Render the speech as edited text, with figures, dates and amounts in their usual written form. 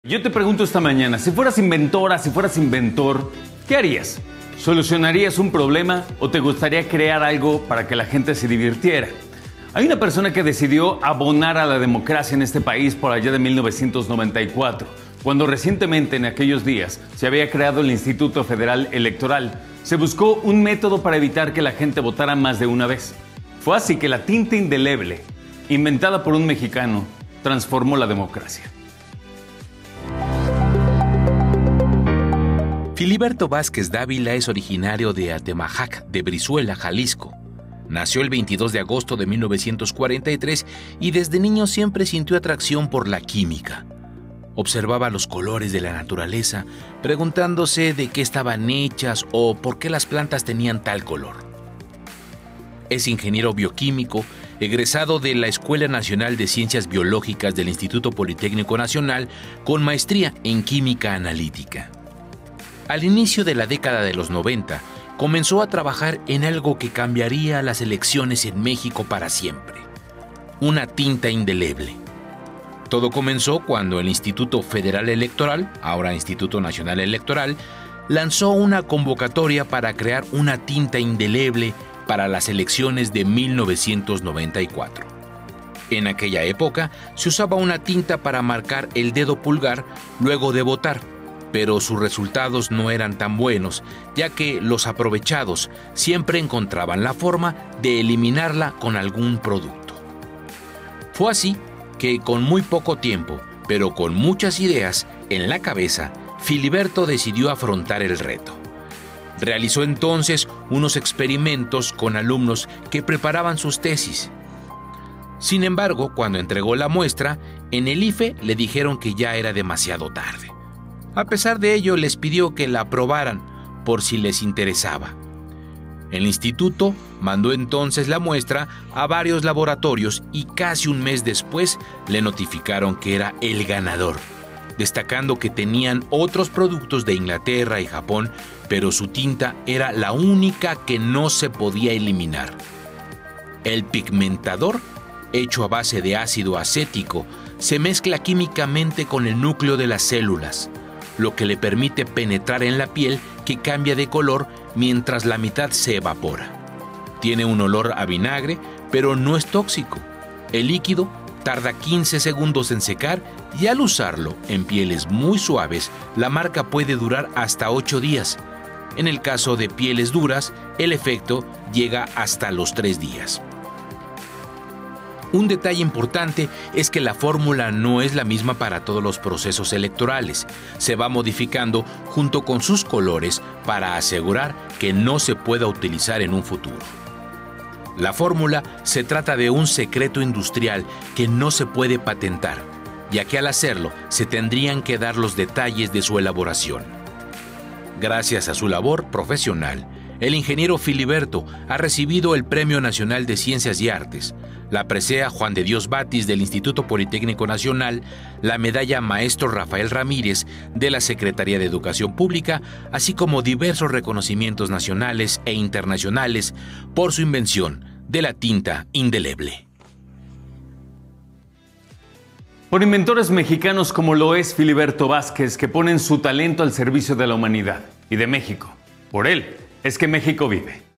Yo te pregunto esta mañana, si fueras inventora, si fueras inventor, ¿qué harías? ¿Solucionarías un problema o te gustaría crear algo para que la gente se divirtiera? Hay una persona que decidió abonar a la democracia en este país por allá de 1994, cuando recientemente en aquellos días se había creado el Instituto Federal Electoral. Se buscó un método para evitar que la gente votara más de una vez. Fue así que la tinta indeleble, inventada por un mexicano, transformó la democracia. Filiberto Vázquez Dávila es originario de Atemajac, de Brizuela, Jalisco. Nació el 22 de agosto de 1943 y desde niño siempre sintió atracción por la química. Observaba los colores de la naturaleza, preguntándose de qué estaban hechas o por qué las plantas tenían tal color. Es ingeniero bioquímico, egresado de la Escuela Nacional de Ciencias Biológicas del Instituto Politécnico Nacional, con maestría en química analítica. Al inicio de la década de los 90, comenzó a trabajar en algo que cambiaría las elecciones en México para siempre: una tinta indeleble. Todo comenzó cuando el Instituto Federal Electoral, ahora Instituto Nacional Electoral, lanzó una convocatoria para crear una tinta indeleble para las elecciones de 1994. En aquella época se usaba una tinta para marcar el dedo pulgar luego de votar, pero sus resultados no eran tan buenos, ya que los aprovechados siempre encontraban la forma de eliminarla con algún producto. Fue así que con muy poco tiempo, pero con muchas ideas en la cabeza, Filiberto decidió afrontar el reto. Realizó entonces unos experimentos con alumnos que preparaban sus tesis. Sin embargo, cuando entregó la muestra, en el IFE le dijeron que ya era demasiado tarde. A pesar de ello, les pidió que la aprobaran por si les interesaba. El instituto mandó entonces la muestra a varios laboratorios y casi un mes después le notificaron que era el ganador, destacando que tenían otros productos de Inglaterra y Japón, pero su tinta era la única que no se podía eliminar. El pigmentador, hecho a base de ácido acético, se mezcla químicamente con el núcleo de las células, lo que le permite penetrar en la piel, que cambia de color mientras la mitad se evapora. Tiene un olor a vinagre, pero no es tóxico. El líquido tarda 15 segundos en secar y al usarlo en pieles muy suaves, la marca puede durar hasta 8 días. En el caso de pieles duras, el efecto llega hasta los 3 días. Un detalle importante es que la fórmula no es la misma para todos los procesos electorales. Se va modificando junto con sus colores para asegurar que no se pueda utilizar en un futuro. La fórmula se trata de un secreto industrial que no se puede patentar, ya que al hacerlo se tendrían que dar los detalles de su elaboración. Gracias a su labor profesional, el ingeniero Filiberto ha recibido el Premio Nacional de Ciencias y Artes, la presea Juan de Dios Batis del Instituto Politécnico Nacional, la medalla Maestro Rafael Ramírez de la Secretaría de Educación Pública, así como diversos reconocimientos nacionales e internacionales por su invención de la tinta indeleble. Por inventores mexicanos como lo es Filiberto Vázquez, que ponen su talento al servicio de la humanidad y de México. Por él es que México vive.